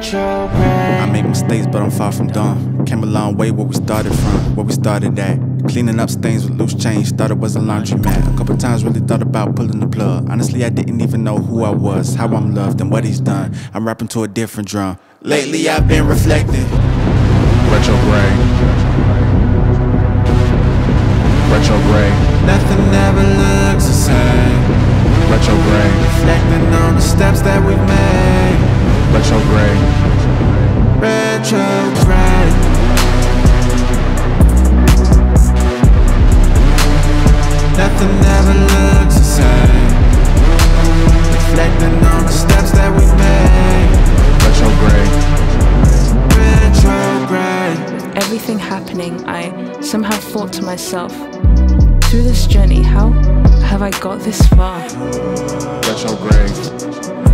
I make mistakes, but I'm far from done. Came a long way where we started from, where we started at. Cleaning up stains with loose change, thought it was a laundromat. A couple times really thought about pulling the plug. Honestly, I didn't even know who I was, how I'm loved, and what he's done. I'm rapping to a different drum. Lately I've been reflecting. Retrograde. Retrograde. Nothing ever looks the same. Retrograde. Reflecting on the steps that we've made. Retrograde. Retrograde. Nothing ever looks the same. Reflecting on the steps that we made. Retrograde. Retrograde. With everything happening, I somehow thought to myself, through this journey, how have I got this far? Retrograde.